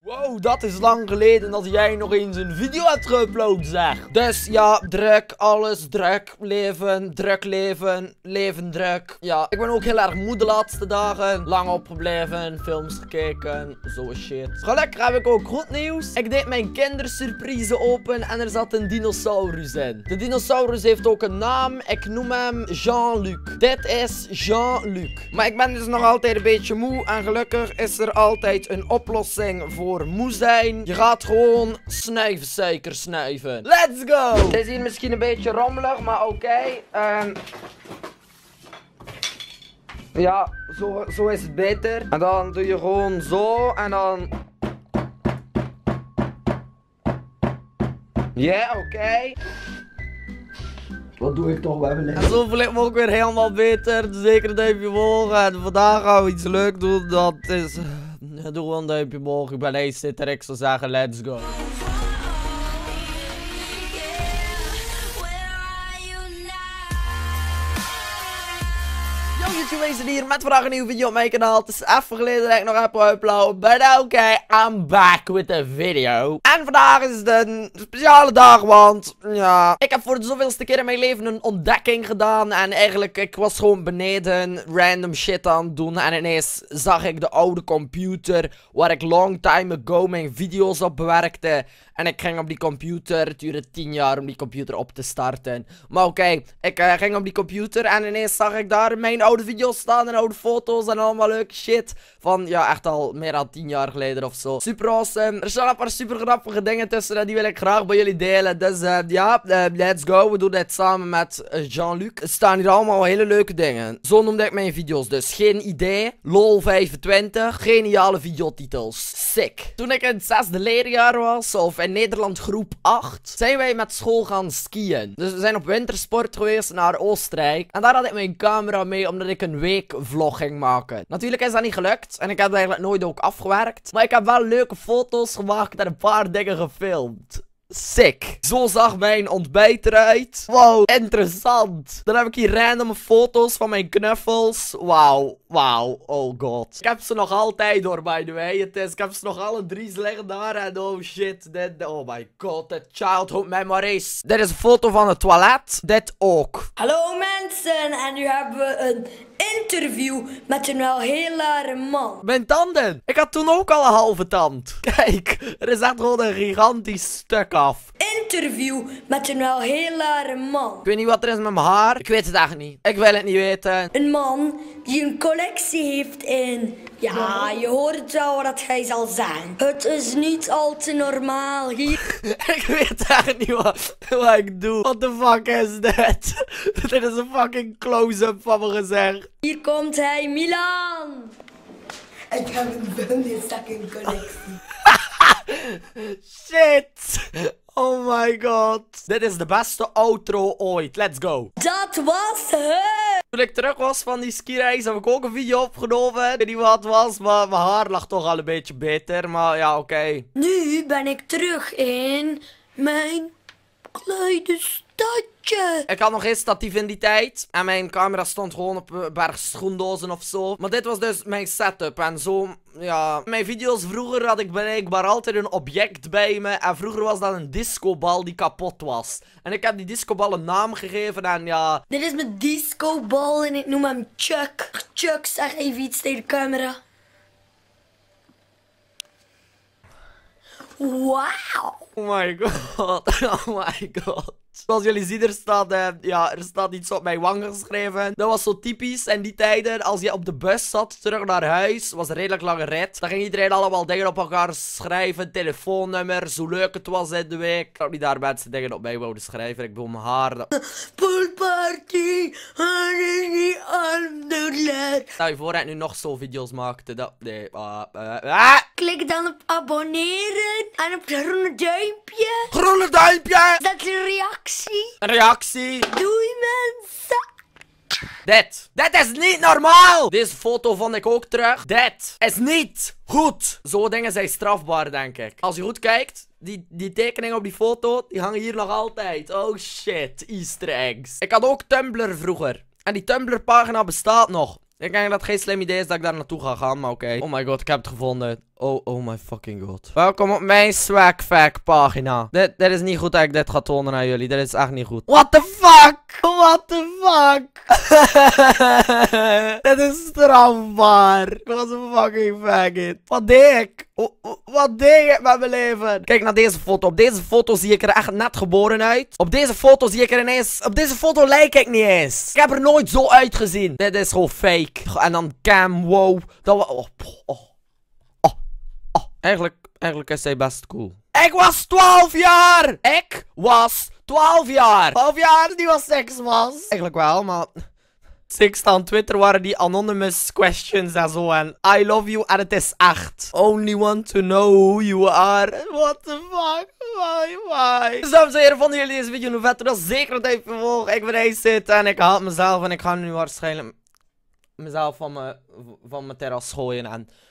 Wow, dat is lang geleden dat jij nog eens een video hebt geüpload, zeg. Dus ja, druk, alles druk, leven, leven druk. Ja, ik ben ook heel erg moe de laatste dagen. Lang opgebleven, films gekeken, zo shit. Gelukkig heb ik ook goed nieuws. Ik deed mijn kindersurprise open en er zat een dinosaurus in. De dinosaurus heeft ook een naam. Ik noem hem Jean-Luc. Dit is Jean-Luc. Maar ik ben dus nog altijd een beetje moe en gelukkig is er altijd een oplossing voor moe zijn. Je gaat gewoon snuiven, suiker snuiven. Let's go! Het is hier misschien een beetje rommelig, maar oké. Ja, zo is het beter. En dan doe je gewoon zo en dan... Ja, oké. Wat doe ik toch wel weer? En zo voel ik me ook weer helemaal beter. Zeker een duimpje omhoog. En vandaag gaan we iets leuk doen. Dat is... Doe gewoon een duimpje omhoog. Ik ben Ace, ik zou zeggen, let's go. Wezen hier met vandaag een nieuwe video op mijn kanaal. Het is even geleden dat ik nog heb geüpload. Maar oké, I'm back with the video. En vandaag is het een speciale dag, want ja, ik heb voor de zoveelste keer in mijn leven een ontdekking gedaan. En eigenlijk, ik was gewoon beneden random shit aan het doen. En ineens zag ik de oude computer waar ik long time ago mijn video's op bewerkte. En ik ging op die computer, het duurde 10 jaar om die computer op te starten. Maar oké, ik ging op die computer en ineens zag ik daar mijn oude video's staan en oude foto's en allemaal leuke shit. Van, ja, echt al meer dan 10 jaar geleden of zo. Super awesome. Er staan een paar super grappige dingen tussen en die wil ik graag bij jullie delen. Dus ja, let's go. We doen dit samen met Jean-Luc. Er staan hier allemaal hele leuke dingen. Zo noemde ik mijn video's dus. Geen idee. LOL 25. Geniale videotitels. Sick. Toen ik in het 6e leerjaar was, of in Nederland groep 8, zijn wij met school gaan skiën. Dus we zijn op wintersport geweest naar Oostenrijk. En daar had ik mijn camera mee, omdat ik een weekvlog ging maken. Natuurlijk is dat niet gelukt. En ik heb het eigenlijk nooit ook afgewerkt. Maar ik heb wel leuke foto's gemaakt en een paar dingen gefilmd. Sick. Zo zag mijn ontbijt eruit. Wow, interessant. Dan heb ik hier random foto's van mijn knuffels. Wauw, wauw, oh god. Ik heb ze nog altijd door, by the way. Ik heb ze nog alle 3 liggen daar. En oh shit, oh my god, that childhood memories. Dit is een foto van het toilet. Dit ook. Hallo mensen, en nu hebben we een interview met een wel heel rare man. Mijn tanden. Ik had toen ook al een halve tand. Kijk, er is echt gewoon een gigantisch stuk af. Interview met een wel heel rare man. Ik weet niet wat er is met mijn haar. Ik weet het echt niet. Ik wil het niet weten. Een man die een collectie heeft in... Ja, je hoort het wel wat hij zal zijn. Het is niet al te normaal hier. Ik weet echt niet wat ik doe. What the fuck is dit? Dit is een fucking close-up van mijn gezicht. Hier komt hij, Milan. Ik heb een vuilniszakken collectie. Shit. Oh my god. Dit is de beste outro ooit. Let's go. Dat was het. Toen ik terug was van die skireis heb ik ook een video opgenomen. Ik weet niet wat het was, maar mijn haar lag toch al een beetje beter. Maar ja, oké. Nu ben ik terug in mijn kleine stadje. Ik had nog geen statief in die tijd. En mijn camera stond gewoon op een berg schoendozen of zo. Maar dit was dus mijn setup. En zo, ja. Mijn video's vroeger had ik blijkbaar altijd een object bij me. En vroeger was dat een discobal die kapot was. En ik heb die discobal een naam gegeven en ja. Dit is mijn discobal en ik noem hem Chuck. Chuck, zeg even iets tegen de camera. Wauw. Oh my god. Oh my god. Zoals jullie zien, er staat iets op mijn wang geschreven. Dat was zo typisch in die tijden. Als je op de bus zat, terug naar huis, was een redelijk lange rit. Dan ging iedereen allemaal dingen op elkaar schrijven. Telefoonnummers, hoe leuk het was in de week. Ik had niet daar mensen dingen op mij wouden schrijven. Ik bedoel mijn haar. Poolparty, niet anders. Stel je voor dat ik nu nog zo video's maakte. Nee. Klik dan op abonneren en op het groene duimpje. Groene duimpje! Dat is een reactie. Een reactie. Doei mensen. Dit is niet normaal. Deze foto vond ik ook terug. Dit is niet goed. Zo dingen zijn strafbaar, denk ik. Als je goed kijkt, die tekeningen op die foto, die hangen hier nog altijd. Oh shit, easter eggs. Ik had ook Tumblr vroeger. En die Tumblr pagina bestaat nog. Ik denk dat het geen slim idee is dat ik daar naartoe ga gaan, maar oké. Oh my god, ik heb het gevonden. Oh my fucking god. Welkom op mijn swagfact pagina. Dit is niet goed dat ik dit ga tonen aan jullie. Dit is echt niet goed. What the fuck? What the fuck? Dit is strafbaar. Ik was een fucking faggot. Wat deed ik? Wat deed ik met mijn leven? Kijk naar deze foto. Op deze foto zie ik er echt net geboren uit. Op deze foto zie ik er ineens... Op deze foto lijk ik niet eens. Ik heb er nooit zo uitgezien. Dit is gewoon fake. En dan cam, wow. Dat was... Eigenlijk is hij best cool. Ik was 12 jaar! Ik was 12 jaar! 12 jaar die was seks was. Eigenlijk wel, maar... Six aan Twitter waren die anonymous questions en zo. En I love you en het is echt. Only want to know who you are. What the fuck? Why? Dus dames en heren, vonden jullie deze video nu vet? Dan zeker een duimpje omhoog. Ik ben Acid en ik haat mezelf. En ik ga nu waarschijnlijk mezelf van mijn terras gooien. En